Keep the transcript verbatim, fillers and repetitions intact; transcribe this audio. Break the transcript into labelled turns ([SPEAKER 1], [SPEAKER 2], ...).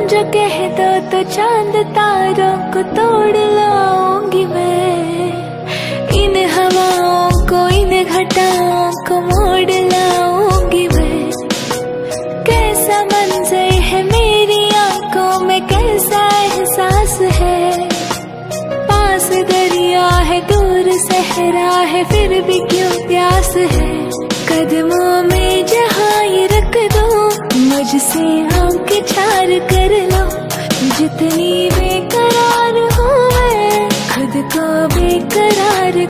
[SPEAKER 1] जो कह दो तो चांद तारों को तोड़ लाऊंगी मैं। इन हवाओं को, इन घटाओं को मोड़ लाऊंगी मैं। कैसा मंजर है मेरी आंखों में, कैसा एहसास है। पास दरिया है, दूर सहरा है, फिर भी क्यों प्यास है। कदमों में जहाँ ये रख दो, मुझसे आंखें चार कर लो। जितनी बेकरार हूँ मैं, खुद को बेकरार